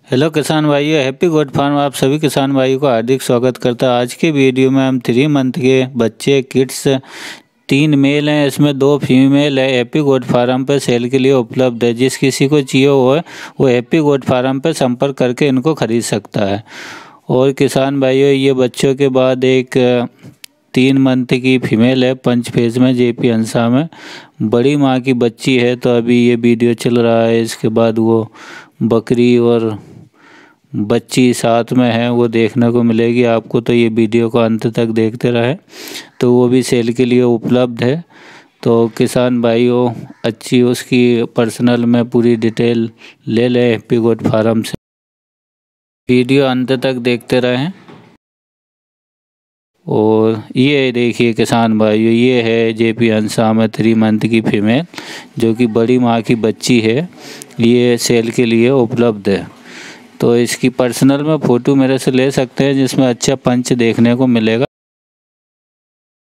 Hello किसान भाइयों, happy goat farm आप सभी किसान भाइयों को हार्दिक स्वागत करता है। आज के वीडियो में हम 3 मंथ के बच्चे किड्स 3 मेल हैं, इसमें 2 फीमेल है। हैप्पी गोट फार्म पर सेल के लिए उपलब्ध है। जिस किसी को चाहिए हो वो हैप्पी गोट फार्म पर संपर्क करके इनको खरीद सकता है। और किसान भाइयों, ये बच्चों के बाद एक 3 मंथ की फीमेल है, पंच फेज में, जेपी हंसा में, बड़ी माँ की बच्ची है। तो अभी ये वीडियो चल रहा है, इसके बाद वो बकरी और बच्ची साथ में है वो देखने को मिलेगी आपको। तो ये वीडियो को अंत तक देखते रहे, तो वो भी सेल के लिए उपलब्ध है। तो किसान भाइयों, अच्छी उसकी पर्सनल में पूरी डिटेल ले लें हैप्पी गोट फार्म से। वीडियो अंत तक देखते रहें। और ये देखिए किसान भाइयों, ये है जेपी हंसा में 3 मंथ की फीमेल, जो कि बड़ी माँ की बच्ची है। ये सेल के लिए उपलब्ध है। तो इसकी पर्सनल में फ़ोटो मेरे से ले सकते हैं, जिसमें अच्छा पंच देखने को मिलेगा।